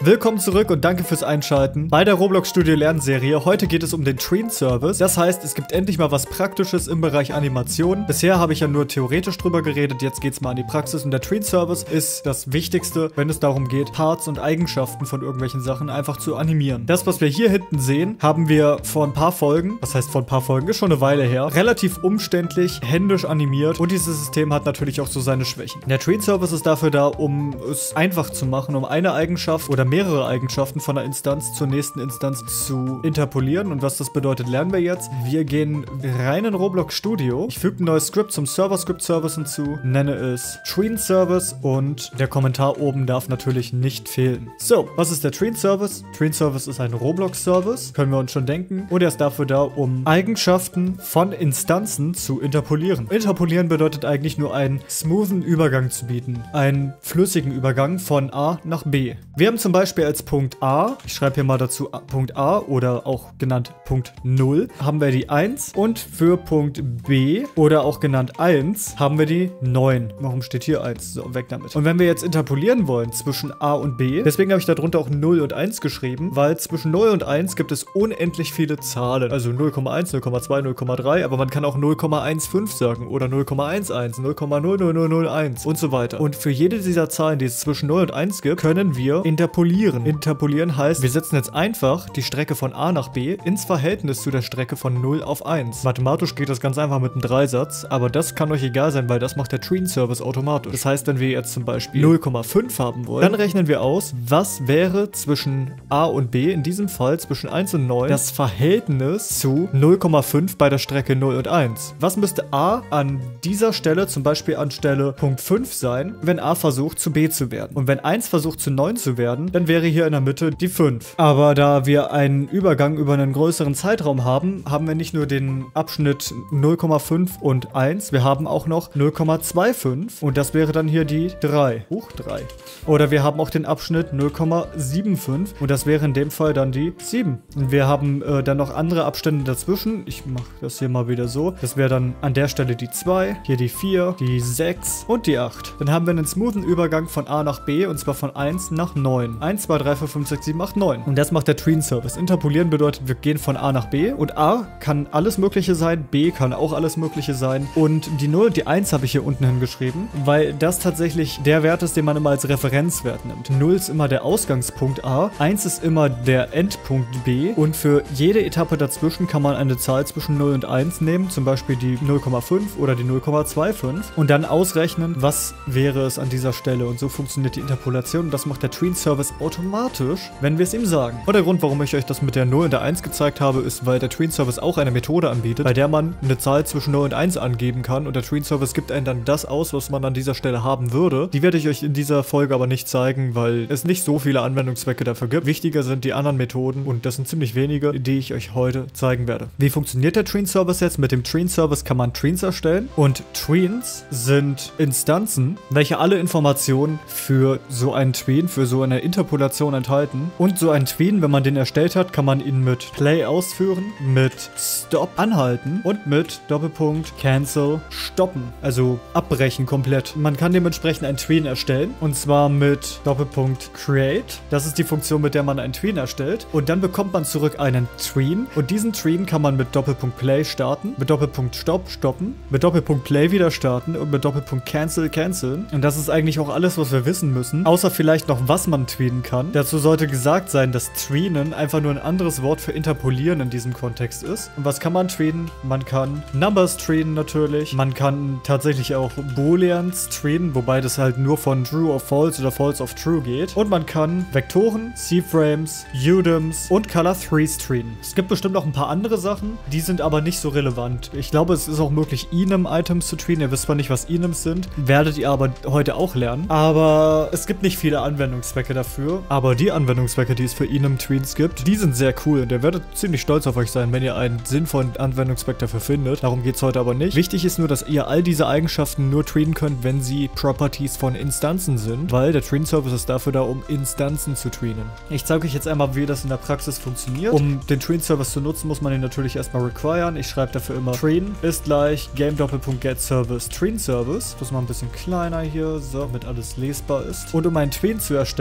Willkommen zurück und danke fürs Einschalten bei der Roblox Studio Lernserie. Heute geht es um den Tween Service. Das heißt, es gibt endlich mal was Praktisches im Bereich Animation. Bisher habe ich ja nur theoretisch drüber geredet, jetzt geht es mal an die Praxis. Und der Tween Service ist das Wichtigste, wenn es darum geht, Parts und Eigenschaften von irgendwelchen Sachen einfach zu animieren. Das, was wir hier hinten sehen, haben wir vor ein paar Folgen, was heißt vor ein paar Folgen, ist schon eine Weile her, relativ umständlich, händisch animiert. Und dieses System hat natürlich auch so seine Schwächen. Der Tween Service ist dafür da, um es einfach zu machen, um eine Eigenschaft oder mehrere Eigenschaften von einer Instanz zur nächsten Instanz zu interpolieren. Und was das bedeutet, lernen wir jetzt. Wir gehen rein in Roblox Studio. Ich füge ein neues Skript zum Server-Script-Service hinzu, nenne es Tween Service und der Kommentar oben darf natürlich nicht fehlen. So, was ist der Tween Service? Tween Service ist ein Roblox-Service, können wir uns schon denken. Und er ist dafür da, um Eigenschaften von Instanzen zu interpolieren. Interpolieren bedeutet eigentlich nur einen smoothen Übergang zu bieten. Einen flüssigen Übergang von A nach B. Wir haben zum Beispiel als Punkt A, ich schreibe hier mal dazu Punkt A oder auch genannt Punkt 0, haben wir die 1 und für Punkt B oder auch genannt 1 haben wir die 9. Warum steht hier 1? So, weg damit. Und wenn wir jetzt interpolieren wollen zwischen A und B, deswegen habe ich darunter auch 0 und 1 geschrieben, weil zwischen 0 und 1 gibt es unendlich viele Zahlen. Also 0,1, 0,2, 0,3, aber man kann auch 0,15 sagen oder 0,11, 0,00001 und so weiter. Und für jede dieser Zahlen, die es zwischen 0 und 1 gibt, können wir interpolieren. Interpolieren heißt, wir setzen jetzt einfach die Strecke von A nach B ins Verhältnis zu der Strecke von 0 auf 1. Mathematisch geht das ganz einfach mit einem Dreisatz, aber das kann euch egal sein, weil das macht der Tween Service automatisch. Das heißt, wenn wir jetzt zum Beispiel 0,5 haben wollen, dann rechnen wir aus, was wäre zwischen A und B, in diesem Fall zwischen 1 und 9, das Verhältnis zu 0,5 bei der Strecke 0 und 1. Was müsste A an dieser Stelle, zum Beispiel an Stelle Punkt 5 sein, wenn A versucht zu B zu werden? Und wenn 1 versucht zu 9 zu werden, dann wäre hier in der Mitte die 5. Aber da wir einen Übergang über einen größeren Zeitraum haben, haben wir nicht nur den Abschnitt 0,5 und 1, wir haben auch noch 0,25 und das wäre dann hier die 3. 3. Oder wir haben auch den Abschnitt 0,75 und das wäre in dem Fall dann die 7. Und wir haben dann noch andere Abstände dazwischen. Ich mache das hier mal wieder so. Das wäre dann an der Stelle die 2, hier die 4, die 6 und die 8. Dann haben wir einen smoothen Übergang von A nach B und zwar von 1 nach 9. 1, 2, 3, 4, 5, 6, 7, 8, 9. Und das macht der Tween Service. Interpolieren bedeutet, wir gehen von A nach B und A kann alles Mögliche sein, B kann auch alles Mögliche sein und die 0 und die 1 habe ich hier unten hingeschrieben, weil das tatsächlich der Wert ist, den man immer als Referenzwert nimmt. 0 ist immer der Ausgangspunkt A, 1 ist immer der Endpunkt B und für jede Etappe dazwischen kann man eine Zahl zwischen 0 und 1 nehmen, zum Beispiel die 0,5 oder die 0,25 und dann ausrechnen, was wäre es an dieser Stelle und so funktioniert die Interpolation und das macht der Tween Service automatisch, wenn wir es ihm sagen. Und der Grund, warum ich euch das mit der 0 und der 1 gezeigt habe, ist, weil der Tween Service auch eine Methode anbietet, bei der man eine Zahl zwischen 0 und 1 angeben kann und der Tween Service gibt einem dann das aus, was man an dieser Stelle haben würde. Die werde ich euch in dieser Folge aber nicht zeigen, weil es nicht so viele Anwendungszwecke dafür gibt. Wichtiger sind die anderen Methoden und das sind ziemlich wenige, die ich euch heute zeigen werde. Wie funktioniert der Tween Service jetzt? Mit dem Tween Service kann man Tweens erstellen und Tweens sind Instanzen, welche alle Informationen für so einen Tween, für so eine Interpolation enthalten. Und so ein Tween, wenn man den erstellt hat, kann man ihn mit Play ausführen, mit Stop anhalten und mit Doppelpunkt Cancel stoppen. Also abbrechen komplett. Man kann dementsprechend einen Tween erstellen und zwar mit Doppelpunkt Create. Das ist die Funktion, mit der man einen Tween erstellt. Und dann bekommt man zurück einen Tween und diesen Tween kann man mit Doppelpunkt Play starten, mit Doppelpunkt Stop stoppen, mit Doppelpunkt Play wieder starten und mit Doppelpunkt Cancel canceln. Und das ist eigentlich auch alles, was wir wissen müssen. Außer vielleicht noch, was man tweenen kann. Dazu sollte gesagt sein, dass tweenen einfach nur ein anderes Wort für interpolieren in diesem Kontext ist. Und was kann man tweenen? Man kann Numbers tweenen natürlich. Man kann tatsächlich auch Booleans tweenen, wobei das halt nur von True of False oder False of True geht. Und man kann Vektoren, C-Frames, UDIMs und Color 3s tweenen. Es gibt bestimmt noch ein paar andere Sachen, die sind aber nicht so relevant. Ich glaube, es ist auch möglich, Enum-Items zu tweenen. Ihr wisst zwar nicht, was Enums sind, werdet ihr aber heute auch lernen. Aber es gibt nicht viele Anwendungszwecke dafür. Aber die Anwendungszwecke, die es für Enum-Tweens gibt, die sind sehr cool. Und ihr werdet ziemlich stolz auf euch sein, wenn ihr einen sinnvollen Anwendungszweck dafür findet. Darum geht es heute aber nicht. Wichtig ist nur, dass ihr all diese Eigenschaften nur tweenen könnt, wenn sie Properties von Instanzen sind, weil der Tween Service ist dafür da, um Instanzen zu tweenen. Ich zeige euch jetzt einmal, wie das in der Praxis funktioniert. Um den Tween Service zu nutzen, muss man ihn natürlich erstmal requiren. Ich schreibe dafür immer Tween ist gleich game.get_service Tween Service. Das ist mal ein bisschen kleiner hier, so, damit alles lesbar ist. Und um einen Tween zu erstellen, schreibt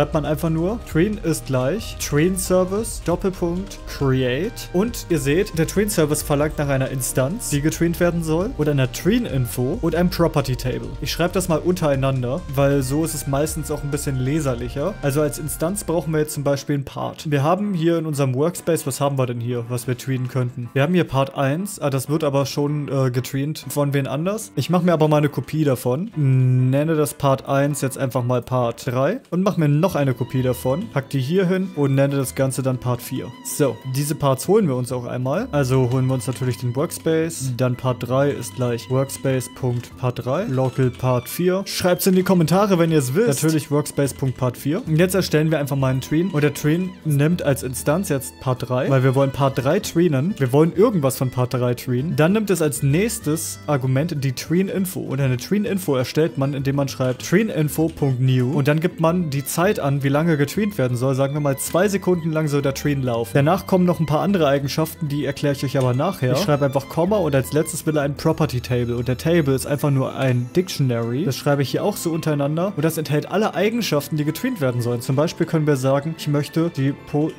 schreibt man einfach nur, Train ist gleich Train Service, Doppelpunkt, Create. Und ihr seht, der Train Service verlangt nach einer Instanz, die getraint werden soll, und einer Train Info und einem Property Table. Ich schreibe das mal untereinander, weil so ist es meistens auch ein bisschen leserlicher. Also als Instanz brauchen wir jetzt zum Beispiel einen Part. Wir haben hier in unserem Workspace, was haben wir denn hier, was wir trainen könnten? Wir haben hier Part 1, das wird aber schon getraint von wen anders. Ich mache mir aber mal eine Kopie davon, nenne das Part 1 jetzt einfach mal Part 3 und mache mir noch eine Kopie davon, pack die hier hin und nenne das Ganze dann Part 4. So, diese Parts holen wir uns auch einmal. Also holen wir uns natürlich den Workspace, dann Part 3 ist gleich Workspace.part3, Local Part 4. Schreibt es in die Kommentare, wenn ihr es wisst. Natürlich Workspace.part 4. Und jetzt erstellen wir einfach mal einen Train und der Train nimmt als Instanz jetzt Part 3, weil wir wollen Part 3 trainen. Wir wollen irgendwas von Part 3 trainen. Dann nimmt es als nächstes Argument die Train Info und eine Train Info erstellt man, indem man schreibt traininfo.new und dann gibt man die Zeit an, wie lange getraint werden soll. Sagen wir mal 2 Sekunden lang soll der Train laufen. Danach kommen noch ein paar andere Eigenschaften, die erkläre ich euch aber nachher. Ich schreibe einfach Komma und als letztes will er ein Property Table und der Table ist einfach nur ein Dictionary. Das schreibe ich hier auch so untereinander und das enthält alle Eigenschaften, die getraint werden sollen. Zum Beispiel können wir sagen, ich möchte die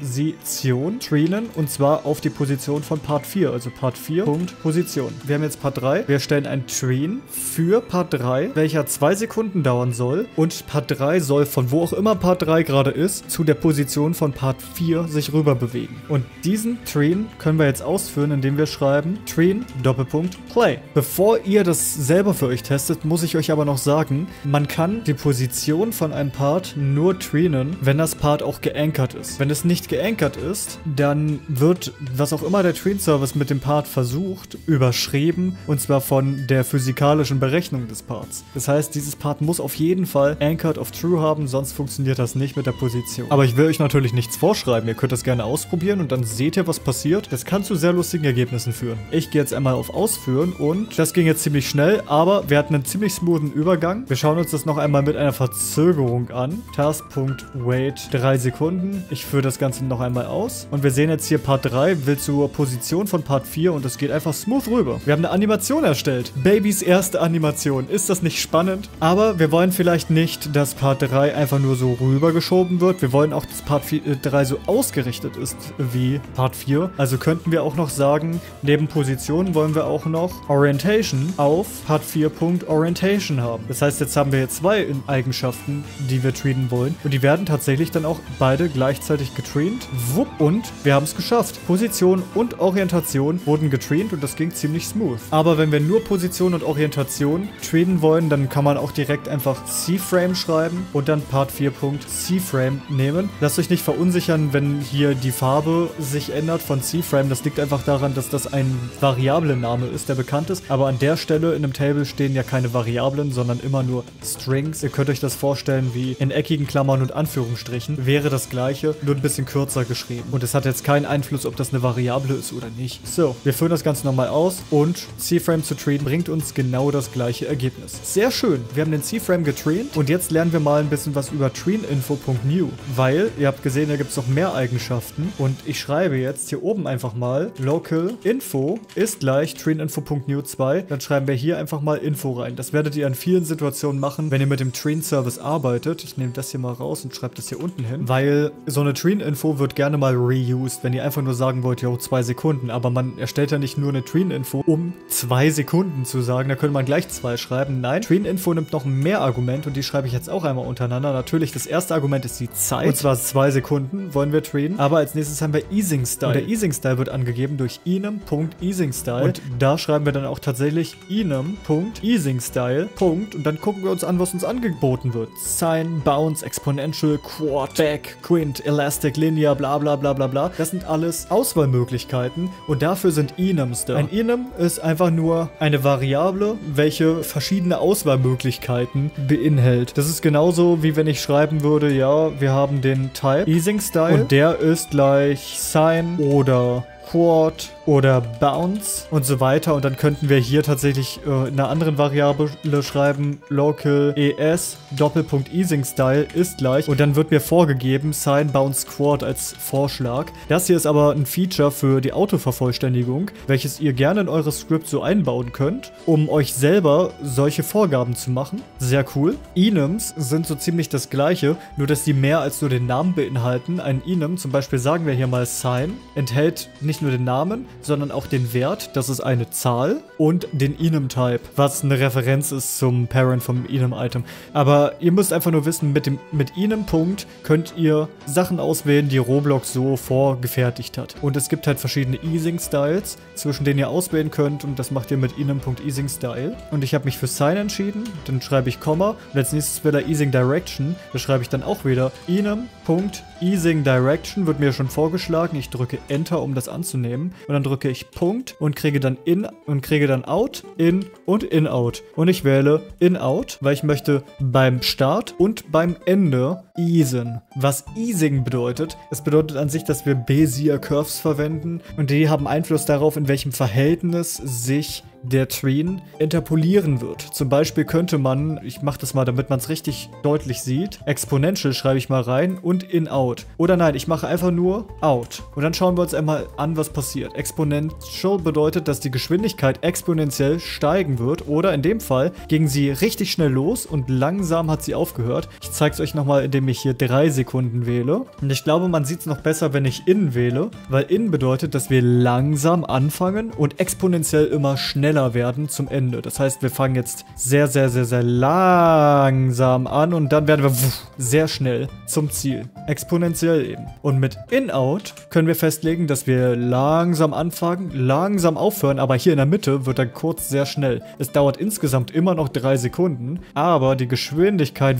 Position trainen und zwar auf die Position von Part 4, also Part 4. Position. Wir haben jetzt Part 3. Wir stellen ein Train für Part 3, welcher 2 Sekunden dauern soll und Part 3 soll von wo auch immer Part 3 gerade ist, zu der Position von Part 4 sich rüber bewegen. Und diesen Train können wir jetzt ausführen, indem wir schreiben Train Doppelpunkt Play. Bevor ihr das selber für euch testet, muss ich euch aber noch sagen, man kann die Position von einem Part nur trainen, wenn das Part auch geankert ist. Wenn es nicht geankert ist, dann wird, was auch immer der Train-Service mit dem Part versucht, überschrieben und zwar von der physikalischen Berechnung des Parts. Das heißt, dieses Part muss auf jeden Fall Anchored of True haben, sonst funktioniert das nicht mit der Position. Aber ich will euch natürlich nichts vorschreiben. Ihr könnt das gerne ausprobieren und dann seht ihr, was passiert. Das kann zu sehr lustigen Ergebnissen führen. Ich gehe jetzt einmal auf Ausführen und das ging jetzt ziemlich schnell, aber wir hatten einen ziemlich smoothen Übergang. Wir schauen uns das noch einmal mit einer Verzögerung an. Task.wait 3 Sekunden. Ich führe das Ganze noch einmal aus und wir sehen jetzt hier Part 3 will zur Position von Part 4 und es geht einfach smooth rüber. Wir haben eine Animation erstellt. Babys erste Animation. Ist das nicht spannend? Aber wir wollen vielleicht nicht, dass Part 3 einfach nur so rübergeschoben wird. Wir wollen auch, dass Part 3 so ausgerichtet ist wie Part 4. Also könnten wir auch noch sagen, neben Position wollen wir auch noch Orientation auf Part 4. Orientation haben. Das heißt, jetzt haben wir hier 2 Eigenschaften, die wir trainen wollen. Und die werden tatsächlich dann auch beide gleichzeitig getraint. Wupp. Und wir haben es geschafft. Position und Orientation wurden getraint und das ging ziemlich smooth. Aber wenn wir nur Position und Orientation trainen wollen, dann kann man auch direkt einfach C-Frame schreiben und dann Part 4. C-Frame nehmen. Lasst euch nicht verunsichern, wenn hier die Farbe sich ändert von C-Frame. Das liegt einfach daran, dass das ein Variablenname ist, der bekannt ist. Aber an der Stelle in einem Table stehen ja keine Variablen, sondern immer nur Strings. Ihr könnt euch das vorstellen wie in eckigen Klammern und Anführungsstrichen. Wäre das gleiche, nur ein bisschen kürzer geschrieben. Und es hat jetzt keinen Einfluss, ob das eine Variable ist oder nicht. So, wir führen das Ganze nochmal aus und C-Frame zu trainen bringt uns genau das gleiche Ergebnis. Sehr schön. Wir haben den C-Frame getraint und jetzt lernen wir mal ein bisschen was über traininfo.new, weil ihr habt gesehen, da gibt es noch mehr Eigenschaften und ich schreibe jetzt hier oben einfach mal local info ist gleich traininfo.new 2. Dann schreiben wir hier einfach mal Info rein. Das werdet ihr an vielen Situationen machen, wenn ihr mit dem Train-Service arbeitet. Ich nehme das hier mal raus und schreibe das hier unten hin, weil so eine Train-Info wird gerne mal reused, wenn ihr einfach nur sagen wollt, jo, 2 Sekunden, aber man erstellt ja nicht nur eine Train-Info, um 2 Sekunden zu sagen, da könnte man gleich 2 schreiben. Nein, Train-Info nimmt noch mehr Argument und die schreibe ich jetzt auch einmal untereinander. Natürlich, das erste Argument ist die Zeit, und zwar 2 Sekunden wollen wir trainen, aber als nächstes haben wir Easing-Style. Und der Easing-Style wird angegeben durch enum.easing-style und da schreiben wir dann auch tatsächlich enum.easing-style, Punkt, und dann gucken wir uns an, was uns angeboten wird. Sine, Bounce, Exponential, Quad, Back, Quint, Elastic, Linear, bla bla bla bla bla. Das sind alles Auswahlmöglichkeiten und dafür sind enums da. Ein enum ist einfach nur eine Variable, welche verschiedene Auswahlmöglichkeiten beinhaltet. Das ist genauso, wie wenn ich schreiben würde, ja, wir haben den Type Easing Style und der ist gleich Sine oder Quad oder Bounce und so weiter. Und dann könnten wir hier tatsächlich in einer anderen Variable schreiben, local es Doppelpunkt Easing Style ist gleich. Und dann wird mir vorgegeben Sign Bounce Quad als Vorschlag. Das hier ist aber ein Feature für die Autovervollständigung, welches ihr gerne in eure Script so einbauen könnt, um euch selber solche Vorgaben zu machen. Sehr cool. Enums sind so ziemlich das gleiche, nur dass die mehr als nur den Namen beinhalten. Ein Enum, zum Beispiel sagen wir hier mal Sign, enthält nicht nur den Namen, sondern auch den Wert, das ist eine Zahl, und den Enum-Type, was eine Referenz ist zum Parent vom Enum-Item. Aber ihr müsst einfach nur wissen, mit Enum-Punkt könnt ihr Sachen auswählen, die Roblox so vorgefertigt hat. Und es gibt halt verschiedene Easing-Styles, zwischen denen ihr auswählen könnt, und das macht ihr mit Enum.Easing-Style. Und ich habe mich für Sign entschieden, dann schreibe ich Komma, und als nächstes wieder Easing Direction, da schreibe ich dann auch wieder Enum.Easing Direction, wird mir schon vorgeschlagen, ich drücke Enter, um das anzunehmen, und dann drücke ich Punkt und kriege dann In und kriege dann Out, In und In-Out. Und ich wähle In-Out, weil ich möchte beim Start und beim Ende easen. Was Easing bedeutet, es bedeutet an sich, dass wir Bezier Curves verwenden, und die haben Einfluss darauf, in welchem Verhältnis sich der Tween interpolieren wird. Zum Beispiel könnte man, ich mache das mal, damit man es richtig deutlich sieht, Exponential schreibe ich mal rein und In-Out. Oder nein, ich mache einfach nur Out. Und dann schauen wir uns einmal an, was passiert. Exponential bedeutet, dass die Geschwindigkeit exponentiell steigen wird, oder in dem Fall ging sie richtig schnell los und langsam hat sie aufgehört. Ich zeige es euch nochmal, indem ich hier 3 Sekunden wähle. Und ich glaube, man sieht es noch besser, wenn ich In wähle, weil In bedeutet, dass wir langsam anfangen und exponentiell immer schneller werden zum Ende. Das heißt, wir fangen jetzt sehr, sehr, sehr, sehr langsam an und dann werden wir sehr schnell zum Ziel. Exponentiell eben. Und mit In-Out können wir festlegen, dass wir langsam anfangen, langsam aufhören, aber hier in der Mitte wird dann kurz sehr schnell. Es dauert insgesamt immer noch 3 Sekunden, aber die Geschwindigkeit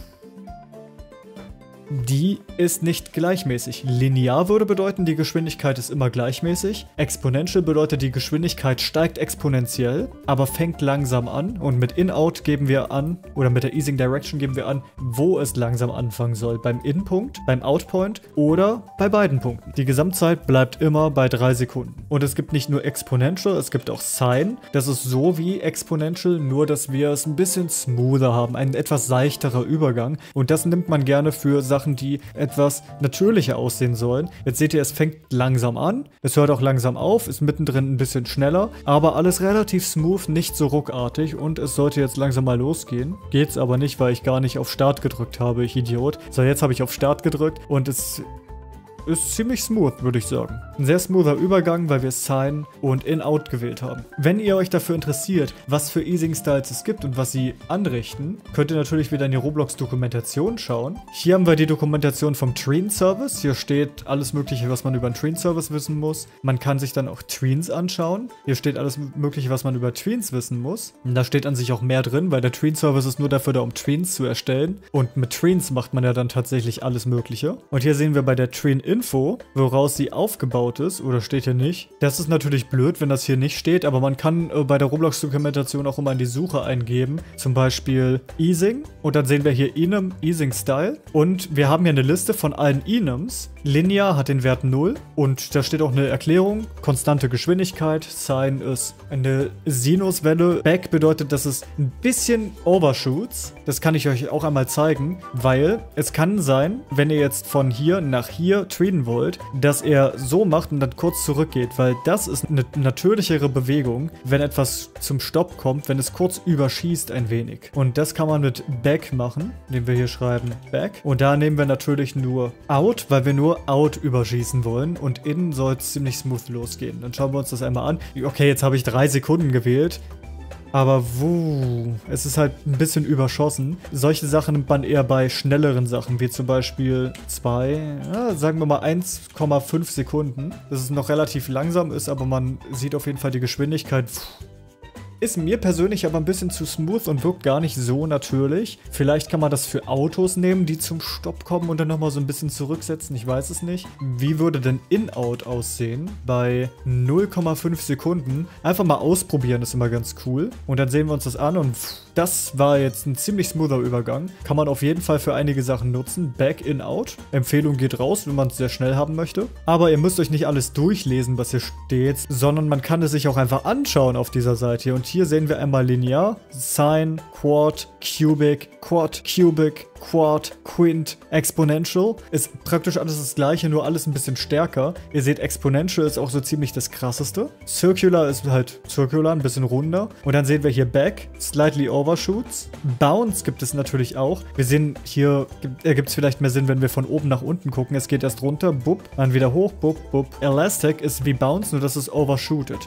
die ist nicht gleichmäßig. Linear würde bedeuten, die Geschwindigkeit ist immer gleichmäßig. Exponential bedeutet, die Geschwindigkeit steigt exponentiell, aber fängt langsam an. Und mit In-Out geben wir an, oder mit der Easing Direction geben wir an, wo es langsam anfangen soll. Beim In-Punkt, beim Out-Point oder bei beiden Punkten. Die Gesamtzeit bleibt immer bei 3 Sekunden. Und es gibt nicht nur Exponential, es gibt auch Sign. Das ist so wie Exponential, nur dass wir es ein bisschen smoother haben. Ein etwas seichterer Übergang. Und das nimmt man gerne für Sachen, die etwas natürlicher aussehen sollen. Jetzt seht ihr, es fängt langsam an, es hört auch langsam auf, ist mittendrin ein bisschen schneller, aber alles relativ smooth, nicht so ruckartig, und es sollte jetzt langsam mal losgehen. Geht's aber nicht, weil ich gar nicht auf Start gedrückt habe, ich Idiot. So, jetzt habe ich auf Start gedrückt und es ist ziemlich smooth, würde ich sagen. Ein sehr smoother Übergang, weil wir Sign und In-Out gewählt haben. Wenn ihr euch dafür interessiert, was für Easing-Styles es gibt und was sie anrichten, könnt ihr natürlich wieder in die Roblox-Dokumentation schauen. Hier haben wir die Dokumentation vom Tween-Service. Hier steht alles Mögliche, was man über den Tween-Service wissen muss. Man kann sich dann auch Tweens anschauen. Hier steht alles Mögliche, was man über Tweens wissen muss. Und da steht an sich auch mehr drin, weil der Tween-Service ist nur dafür da, um Tweens zu erstellen. Und mit Tweens macht man ja dann tatsächlich alles Mögliche. Und hier sehen wir bei der Tween-Info, woraus sie aufgebaut ist, oder steht hier nicht. Das ist natürlich blöd, wenn das hier nicht steht, aber man kann bei der Roblox-Dokumentation auch immer in die Suche eingeben, zum Beispiel Easing, und dann sehen wir hier Enum Easing Style, und wir haben hier eine Liste von allen Enums. Linear hat den Wert 0 und da steht auch eine Erklärung, konstante Geschwindigkeit, Sign ist eine Sinuswelle, Back bedeutet, dass es ein bisschen overshoots. Das kann ich euch auch einmal zeigen, weil es kann sein, wenn ihr jetzt von hier nach hier tweeten wollt, dass er so macht und dann kurz zurückgeht, weil das ist eine natürlichere Bewegung, wenn etwas zum Stopp kommt, wenn es kurz überschießt ein wenig. Und das kann man mit Back machen, indem wir hier schreiben Back. Und da nehmen wir natürlich nur Out, weil wir nur Out überschießen wollen, und innen soll es ziemlich smooth losgehen. Dann schauen wir uns das einmal an. Okay, jetzt habe ich 3 Sekunden gewählt. Aber es ist halt ein bisschen überschossen. Solche Sachen nimmt man eher bei schnelleren Sachen, wie zum Beispiel sagen wir mal 1,5 Sekunden. Dass es noch relativ langsam ist, aber man sieht auf jeden Fall die Geschwindigkeit Ist mir persönlich aber ein bisschen zu smooth und wirkt gar nicht so natürlich. Vielleicht kann man das für Autos nehmen, die zum Stopp kommen und dann nochmal so ein bisschen zurücksetzen. Ich weiß es nicht. Wie würde denn In-Out aussehen bei 0,5 Sekunden? Einfach mal ausprobieren, ist immer ganz cool. Und dann sehen wir uns das an und das war jetzt ein ziemlich smoother Übergang. Kann man auf jeden Fall für einige Sachen nutzen. Back, In, Out. Empfehlung geht raus, wenn man es sehr schnell haben möchte. Aber ihr müsst euch nicht alles durchlesen, was hier steht, sondern man kann es sich auch einfach anschauen auf dieser Seite hier. Und hier sehen wir einmal linear, Sine, Quad, Cubic, Quad, Cubic, Quad, Quint, Exponential. Ist praktisch alles das gleiche, nur alles ein bisschen stärker. Ihr seht, Exponential ist auch so ziemlich das krasseste. Circular ist halt circular, ein bisschen runder. Und dann sehen wir hier Back, Slightly Overshoots. Bounce gibt es natürlich auch. Wir sehen hier, ergibt es vielleicht mehr Sinn, wenn wir von oben nach unten gucken. Es geht erst runter, bup, dann wieder hoch, bup, bup. Elastic ist wie Bounce, nur dass es overshootet.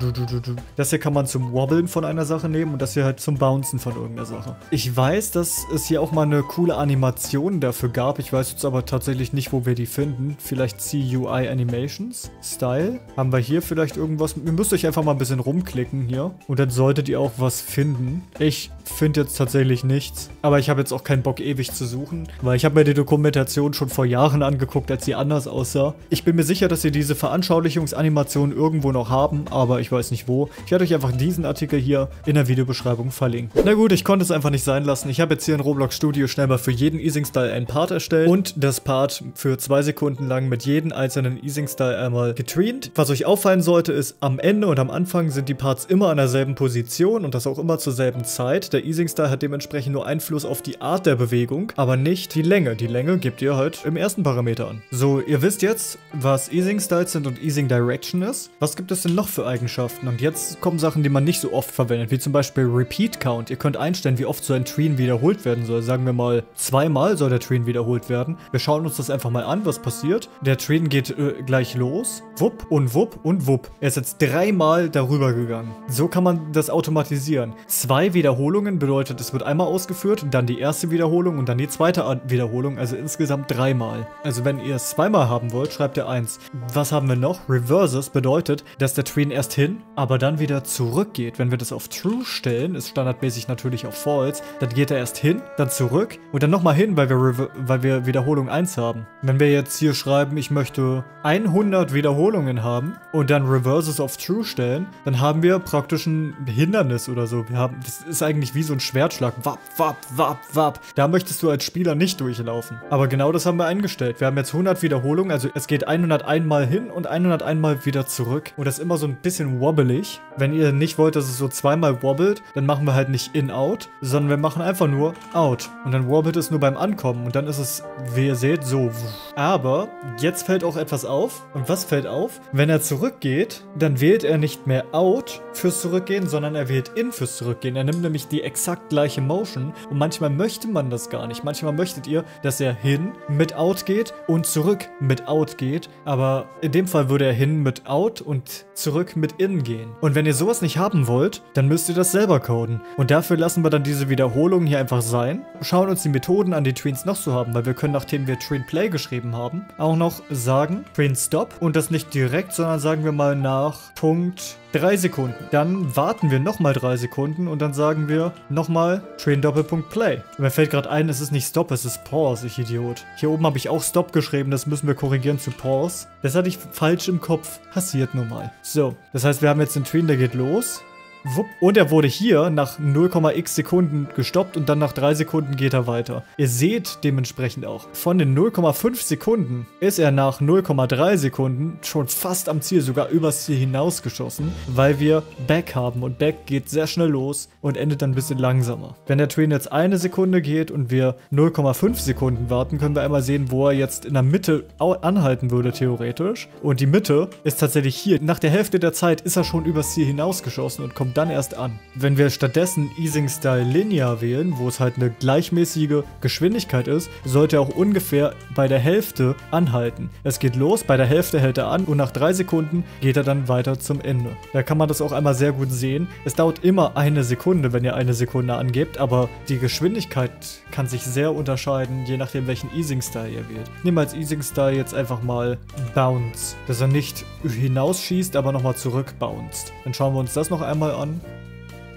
Das hier kann man zum Wobbeln von einer Sache nehmen und das hier halt zum Bouncen von irgendeiner Sache. Ich weiß, dass es hier auch mal eine coole Animation dafür gab. Ich weiß jetzt aber tatsächlich nicht, wo wir die finden. Vielleicht CUI Animations. Style. Haben wir hier vielleicht irgendwas? Ihr müsst euch einfach mal ein bisschen rumklicken hier. Und dann solltet ihr auch was finden. Ich finde jetzt tatsächlich nichts. Aber ich habe jetzt auch keinen Bock, ewig zu suchen. Weil ich habe mir die Dokumentation schon vor Jahren angeguckt, als sie anders aussah. Ich bin mir sicher, dass sie diese Veranschaulichungsanimation irgendwo noch haben. Aber ich weiß nicht wo. Ich werde euch einfach diesen Artikel hier in der Videobeschreibung verlinken. Na gut, ich konnte es einfach nicht sein lassen. Ich habe jetzt hier in Roblox Studio schnell mal für jeden Easing-Style einen Part erstellt und das Part für 2 Sekunden lang mit jedem einzelnen Easing-Style einmal getweent. Was euch auffallen sollte, ist, am Ende und am Anfang sind die Parts immer an derselben Position und das auch immer zur selben Zeit. Der Easing-Style hat dementsprechend nur Einfluss auf die Art der Bewegung, aber nicht die Länge. Die Länge gebt ihr halt im ersten Parameter an. So, ihr wisst jetzt, was Easing-Styles sind und Easing-Direction ist. Was gibt es denn noch für Eigenschaften? Und jetzt kommen Sachen, die man nicht so oft verwendet, wie zum Beispiel Repeat Count. Ihr könnt einstellen, wie oft so ein Tween wiederholt werden soll. Sagen wir mal, 2-mal soll der Tween wiederholt werden. Wir schauen uns das einfach mal an, was passiert. Der Tween geht gleich los. Wupp und wupp und wupp. Er ist jetzt 3-mal darüber gegangen. So kann man das automatisieren. 2 Wiederholungen bedeutet, es wird einmal ausgeführt, dann die erste Wiederholung und dann die zweite Wiederholung, also insgesamt 3-mal. Also wenn ihr es 2-mal haben wollt, schreibt ihr 1. Was haben wir noch? Reverses bedeutet, dass der Tween erst hin, aber dann wieder zurückgeht. Wenn wir das auf True stellen, ist standardmäßig natürlich auf False, dann geht er erst hin, dann zurück und dann nochmal hin, weil wir Wiederholung 1 haben. Wenn wir jetzt hier schreiben, ich möchte 100 Wiederholungen haben und dann Reverses auf True stellen, dann haben wir praktisch ein Hindernis oder so. Das ist eigentlich wie so ein Schwertschlag. Wapp, wapp, wapp, wapp. Da möchtest du als Spieler nicht durchlaufen. Aber genau das haben wir eingestellt. Wir haben jetzt 100 Wiederholungen, also es geht 101 Mal hin und 101 Mal wieder zurück. Und das ist immer so ein bisschen wobbelig. Wenn ihr nicht wollt, dass es so 2-mal wobbelt, dann machen wir halt nicht In-Out, sondern wir machen einfach nur Out. Und dann wobbelt es nur beim Ankommen und dann ist es, wie ihr seht, so. Aber jetzt fällt auch etwas auf. Und was fällt auf? Wenn er zurückgeht, dann wählt er nicht mehr Out fürs Zurückgehen, sondern er wählt In fürs Zurückgehen. Er nimmt nämlich die exakt gleiche Motion und manchmal möchte man das gar nicht. Manchmal möchtet ihr, dass er hin mit Out geht und zurück mit Out geht, aber in dem Fall würde er hin mit Out und zurück mit In gehen. Und wenn ihr sowas nicht haben wollt, dann müsst ihr das selber coden. Und dafür lassen wir dann diese Wiederholungen hier einfach sein, schauen uns die Methoden an, die Tweens noch zu haben, weil wir können, nachdem wir Tween Play geschrieben haben, auch noch sagen Tween Stop und das nicht direkt, sondern sagen wir mal nach Punkt 3 Sekunden. Dann warten wir nochmal 3 Sekunden und dann sagen wir nochmal Tween Doppelpunkt Play. Und mir fällt gerade ein, es ist nicht Stop, es ist Pause, ich Idiot. Hier oben habe ich auch Stop geschrieben, das müssen wir korrigieren zu Pause. Das hatte ich falsch im Kopf. Passiert nun mal. So, das heißt, wir haben jetzt den Tween, der geht los. Wupp. Und er wurde hier nach 0,x Sekunden gestoppt und dann nach 3 Sekunden geht er weiter. Ihr seht dementsprechend auch, von den 0,5 Sekunden ist er nach 0,3 Sekunden schon fast am Ziel, sogar übers Ziel hinausgeschossen, weil wir Back haben und Back geht sehr schnell los und endet dann ein bisschen langsamer. Wenn der Tween jetzt 1 Sekunde geht und wir 0,5 Sekunden warten, können wir einmal sehen, wo er jetzt in der Mitte anhalten würde, theoretisch. Und die Mitte ist tatsächlich hier. Nach der Hälfte der Zeit ist er schon übers Ziel hinausgeschossen und kommt dann erst an. Wenn wir stattdessen Easing Style Linear wählen, wo es halt eine gleichmäßige Geschwindigkeit ist, sollte er auch ungefähr bei der Hälfte anhalten. Es geht los, bei der Hälfte hält er an und nach 3 Sekunden geht er dann weiter zum Ende. Da kann man das auch einmal sehr gut sehen. Es dauert immer 1 Sekunde, wenn ihr 1 Sekunde angebt, aber die Geschwindigkeit kann sich sehr unterscheiden, je nachdem welchen Easing Style ihr wählt. Nehmen wir als Easing Style jetzt einfach mal Bounce, dass er nicht hinausschießt, aber nochmal zurück bounced. Dann schauen wir uns das noch einmal an.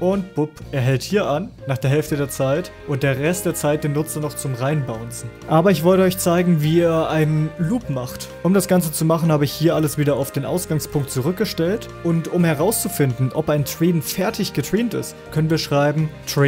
und bupp, er hält hier an, nach der Hälfte der Zeit und der Rest der Zeit den nutzt er noch zum Reinbouncen. Aber ich wollte euch zeigen, wie ihr einen Loop macht. Um das Ganze zu machen, habe ich hier alles wieder auf den Ausgangspunkt zurückgestellt und um herauszufinden, ob ein Train fertig getraint ist, können wir schreiben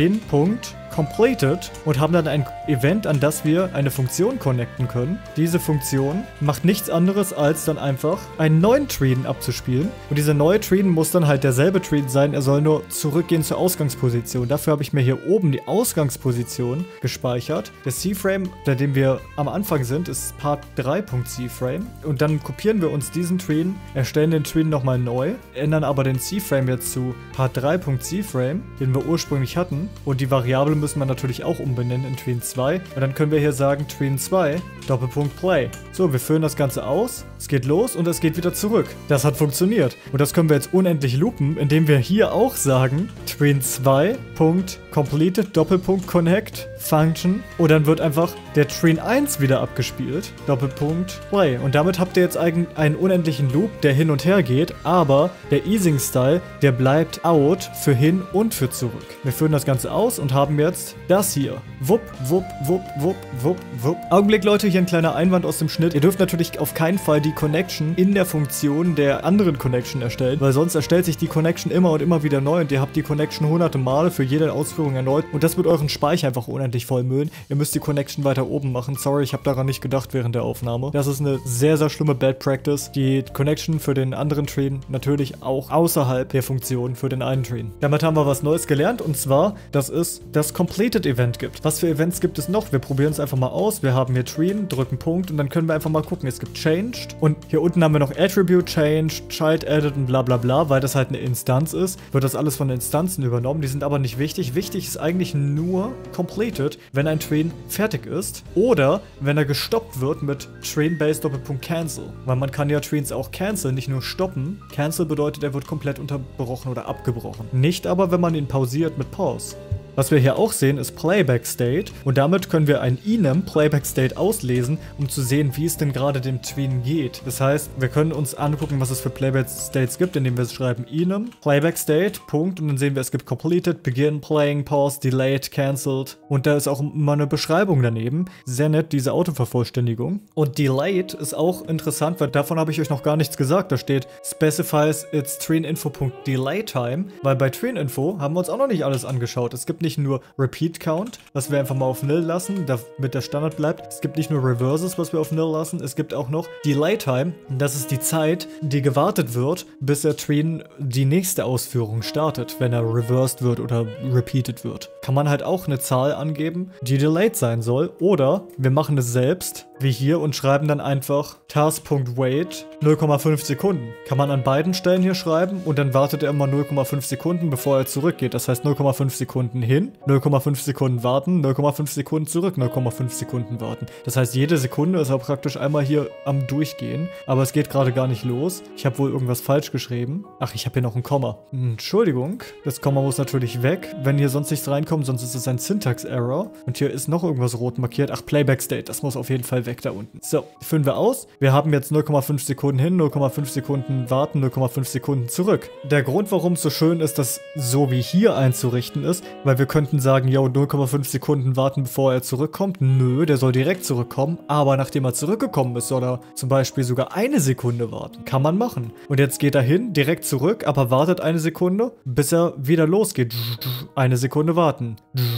train.completed und haben dann ein Event, an das wir eine Funktion connecten können. Diese Funktion macht nichts anderes, als dann einfach einen neuen Train abzuspielen. Und dieser neue Train muss dann halt derselbe Train sein, er soll nur zurückgehen zur Ausgangsposition. Dafür habe ich mir hier oben die Ausgangsposition gespeichert. Der C-Frame, bei dem wir am Anfang sind, ist Part3.C-Frame. Und dann kopieren wir uns diesen Train, erstellen den Train nochmal neu, ändern aber den C-Frame jetzt zu Part3.C-Frame, den wir ursprünglich hatten. Und die Variable müssen wir natürlich auch umbenennen in Train 2. Und dann können wir hier sagen Train 2, Doppelpunkt Play. So, wir führen das Ganze aus, es geht los und es geht wieder zurück. Das hat funktioniert. Und das können wir jetzt unendlich loopen, indem wir hier auch sagen Train 2, Completed, Doppelpunkt Connect, Function. Und dann wird einfach der Train 1 wieder abgespielt, Doppelpunkt Play. Und damit habt ihr jetzt einen unendlichen Loop, der hin und her geht, aber der Easing-Style, der bleibt out für hin und für zurück. Wir führen das Ganze aus und haben jetzt das hier. Wupp, wupp, wupp, wupp, wupp, wupp. Augenblick, Leute, hier ein kleiner Einwand aus dem Schnitt. Ihr dürft natürlich auf keinen Fall die Connection in der Funktion der anderen Connection erstellen, weil sonst erstellt sich die Connection immer und immer wieder neu und ihr habt die Connection hunderte Male für jede Ausführung erneut und das wird euren Speicher einfach unendlich vollmüllen. Ihr müsst die Connection weiter oben machen. Sorry, ich habe daran nicht gedacht während der Aufnahme. Das ist eine sehr, sehr schlimme Bad Practice. Die Connection für den anderen Train natürlich auch außerhalb der Funktion für den einen Train. Damit haben wir was Neues gelernt und zwar, dass es das Completed Event gibt. Was für Events gibt es noch? Wir probieren es einfach mal aus. Wir haben hier Train, drücken Punkt und dann können wir einfach mal gucken. Es gibt Changed und hier unten haben wir noch Attribute Changed, Child Added und bla bla bla, weil das halt eine Instanz ist. Wird das alles von Instanzen übernommen. Die sind aber nicht wichtig. Wichtig ist eigentlich nur Completed, wenn ein Train fertig ist oder wenn er gestoppt wird mit Train-Base Doppelpunkt Cancel. Weil man kann ja Trains auch canceln, nicht nur stoppen. Cancel bedeutet, er wird komplett unterbrochen oder abgebrochen. Nicht aber, wenn man ihn pausiert mit Pause. Was wir hier auch sehen, ist Playback State und damit können wir ein enum Playback State auslesen, um zu sehen, wie es denn gerade dem Train geht. Das heißt, wir können uns angucken, was es für Playback States gibt, indem wir schreiben enum Playback State, Punkt, und dann sehen wir, es gibt Completed, Begin, Playing, Pause, Delayed, Cancelled und da ist auch immer eine Beschreibung daneben. Sehr nett, diese Autovervollständigung. Und Delayed ist auch interessant, weil davon habe ich euch noch gar nichts gesagt. Da steht Specifies its TrainInfo.DelayTime, weil bei TrainInfo haben wir uns auch noch nicht alles angeschaut. Es gibt nicht nur Repeat Count, was wir einfach mal auf 0 lassen, damit der Standard bleibt. Es gibt nicht nur Reverses, was wir auf 0 lassen. Es gibt auch noch Delay Time. Das ist die Zeit, die gewartet wird, bis der Train die nächste Ausführung startet, wenn er reversed wird oder repeated wird. Kann man halt auch eine Zahl angeben, die delayed sein soll. Oder wir machen es selbst, wie hier, und schreiben dann einfach task.wait 0,5 Sekunden. Kann man an beiden Stellen hier schreiben und dann wartet er immer 0,5 Sekunden, bevor er zurückgeht. Das heißt 0,5 Sekunden hin, 0,5 Sekunden warten, 0,5 Sekunden zurück, 0,5 Sekunden warten. Das heißt, jede Sekunde ist er praktisch einmal hier am Durchgehen, aber es geht gerade gar nicht los. Ich habe wohl irgendwas falsch geschrieben. Ach, ich habe hier noch ein Komma. Entschuldigung, das Komma muss natürlich weg, wenn hier sonst nichts reinkommt, sonst ist es ein Syntax-Error. Und hier ist noch irgendwas rot markiert. Ach, Playback State, das muss auf jeden Fall weg da unten. So, führen wir aus. Wir haben jetzt 0,5 Sekunden hin, 0,5 Sekunden warten, 0,5 Sekunden zurück. Der Grund, warum es so schön ist, das so wie hier einzurichten ist, weil wir könnten sagen, yo, 0,5 Sekunden warten, bevor er zurückkommt. Nö, der soll direkt zurückkommen, aber nachdem er zurückgekommen ist, soll er zum Beispiel sogar 1 Sekunde warten. Kann man machen. Und jetzt geht er hin, direkt zurück, aber wartet 1 Sekunde, bis er wieder losgeht. 1 Sekunde warten.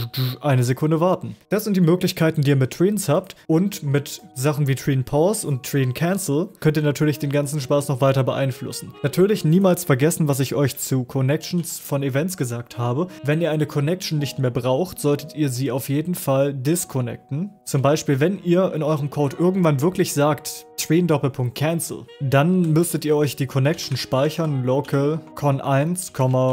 1 Sekunde warten. Das sind die Möglichkeiten, die ihr mit Trains habt, und mit Sachen wie Train Pause und Train Cancel könnt ihr natürlich den ganzen Spaß noch weiter beeinflussen. Natürlich niemals vergessen, was ich euch zu Connections von Events gesagt habe. Wenn ihr eine Connection nicht mehr braucht, solltet ihr sie auf jeden Fall disconnecten. Zum Beispiel, wenn ihr in eurem Code irgendwann wirklich sagt, Train Doppelpunkt Cancel, dann müsstet ihr euch die Connection speichern, local con1,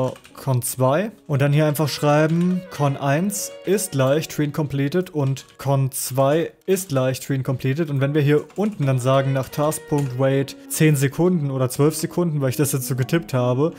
con2 und dann hier einfach schreiben, con1 ist gleich Train completed und con2 ist gleich Treen completed. Und wenn wir hier unten dann sagen, nach Task.wait 10 Sekunden oder 12 Sekunden, weil ich das jetzt so getippt habe,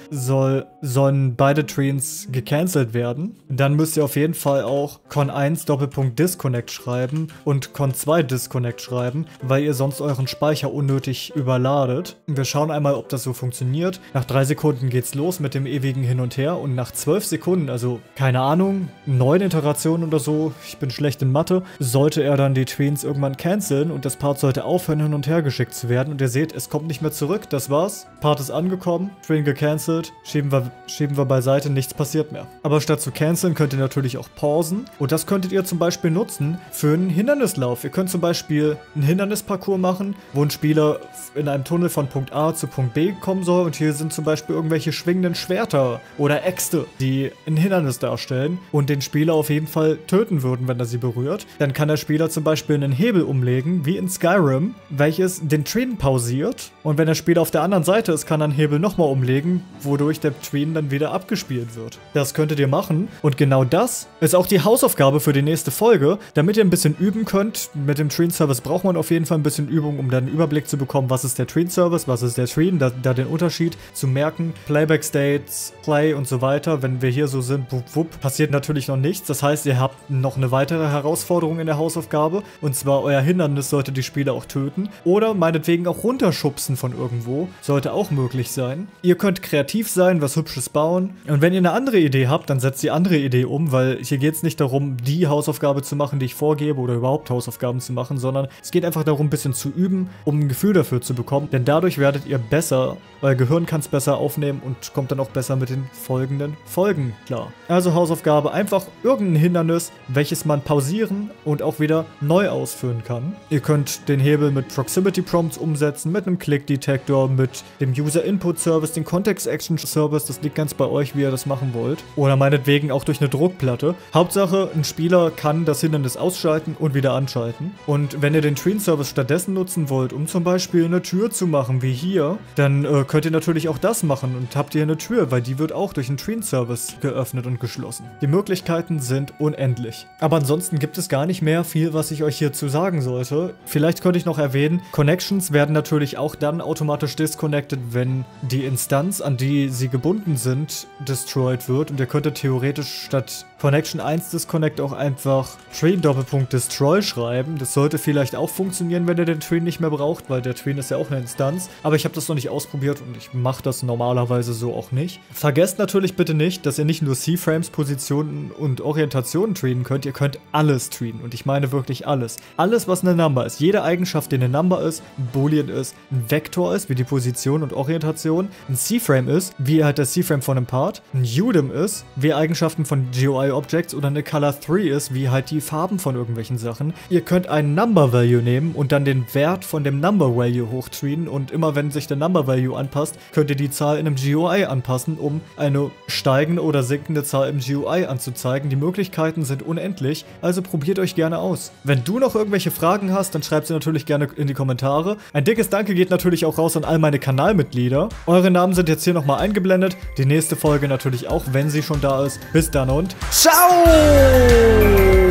sollen beide Treens gecancelt werden, dann müsst ihr auf jeden Fall auch con1 Doppelpunkt Disconnect schreiben und con2 Disconnect schreiben, weil ihr sonst euren Speicher unnötig überladet. Wir schauen einmal, ob das so funktioniert. Nach 3 Sekunden geht's los mit dem ewigen Hin und Her und nach 12 Sekunden, also keine Ahnung, 9 Iterationen oder so, ich bin schlecht in Mathe, sollte er dann die Treens irgendwann canceln und das Part sollte aufhören, hin und her geschickt zu werden. Und ihr seht, es kommt nicht mehr zurück, das war's. Part ist angekommen, Treen gecancelt, schieben wir beiseite, nichts passiert mehr. Aber statt zu canceln könnt ihr natürlich auch pausen und das könntet ihr zum Beispiel nutzen für einen Hindernislauf. Ihr könnt zum Beispiel einen Hindernisparcours machen, wo ein Spieler in einem Tunnel von Punkt A zu Punkt B kommen soll und hier sind zum Beispiel irgendwelche schwingenden Schwerter oder Äxte, die ein Hindernis darstellen und den Spieler auf jeden Fall töten würden, wenn er sie berührt. Dann kann der Spieler zum Beispiel einen Hebel umlegen, wie in Skyrim, welches den Treen pausiert und wenn der Spieler auf der anderen Seite ist, kann er einen Hebel nochmal umlegen, wodurch der Treen dann wieder abgespielt wird. Das könntet ihr machen und genau das ist auch die Hausaufgabe für die nächste Folge, damit ihr ein bisschen üben könnt. Mit dem Treen-Service braucht man auf jeden Fall ein bisschen Übung, um dann einen Überblick zu bekommen, was ist der Treen-Service, was ist der Treen, da den Unterschied zu merken, Playback-States, Play und so weiter. Wenn wir hier so sind, wupp, wupp, passiert natürlich noch nichts. Das heißt, ihr habt noch eine weitere Herausforderung in der Hausaufgabe und zwar euer Hindernis sollte die Spieler auch töten oder meinetwegen auch runterschubsen von irgendwo, sollte auch möglich sein. Ihr könnt kreativ sein, was Hübsches bauen und wenn ihr eine andere Idee habt, dann setzt die andere Idee um, weil hier geht es nicht darum, die Hausaufgabe zu machen, die ich vorgebe oder überhaupt Hausaufgaben zu machen, sondern es geht einfach darum, ein bisschen zu üben, um ein Gefühl dafür zu bekommen, denn dadurch werdet ihr besser, euer Gehirn kann es besser aufnehmen und kommt dann auch besser mit den folgenden Folgen klar. Also Hausaufgabe, einfach irgendein Hindernis, welches man pausieren und auch wieder neu ausführen kann. Ihr könnt den Hebel mit Proximity Prompts umsetzen, mit einem Click Detector, mit dem User Input Service, den Context Action Service, das liegt ganz bei euch, wie ihr das machen wollt. Oder meinetwegen auch durch eine Druckplatte. Hauptsache, ein Spieler kann das Hindernis ausschalten und wieder anschalten. Und wenn ihr den Treen Service stattdessen nutzen wollt, um zum Beispiel eine Tür zu machen, wie hier, dann könnt ihr natürlich auch das machen und habt ihr eine Tür, weil die wird auch durch den Treen Service geöffnet und geschlossen. Die Möglichkeiten sind unendlich. Aber ansonsten gibt es gar nicht mehr viel, was ich euch hierzu sagen sollte. Vielleicht könnte ich noch erwähnen, Connections werden natürlich auch dann automatisch disconnected, wenn die Instanz, an die sie gebunden sind, destroyed wird. Und ihr könntet theoretisch statt Connection 1 Disconnect auch einfach Treen Doppelpunkt Destroy schreiben. Das sollte vielleicht auch funktionieren, wenn ihr den Treen nicht mehr braucht, weil der Treen ist ja auch eine Instanz. Aber ich habe das noch nicht ausprobiert und ich mache das normalerweise so auch nicht. Vergesst natürlich bitte nicht, dass ihr nicht nur C-Frames, Positionen und Orientationen treenen könnt. Ihr könnt alles treenen und ich meine wirklich alles. Alles, was eine Number ist. Jede Eigenschaft, die eine Number ist, ein Boolean ist, ein Vektor ist, wie die Position und Orientation, ein C-Frame ist, wie halt der C-Frame von einem Part, ein UDIM ist, wie Eigenschaften von GUI-Objects oder eine Color 3 ist, wie halt die Farben von irgendwelchen Sachen. Ihr könnt einen Number-Value nehmen und dann den Wert von dem Number-Value hochtreenen und immer wenn sich der Number-Value anpasst, könnt ihr die Zahl in einem GUI anpassen, um eine steigende oder sinkende Zahl im GUI anzuzeigen. Die Möglichkeiten sind unendlich, also probiert euch gerne aus. Wenn du noch irgendwelche Fragen hast, dann schreibt sie natürlich gerne in die Kommentare. Ein dickes Danke geht natürlich auch raus an all meine Kanalmitglieder. Eure Namen sind jetzt hier nochmal eingeblendet. Die nächste Folge natürlich auch, wenn sie schon da ist. Bis dann und ciao!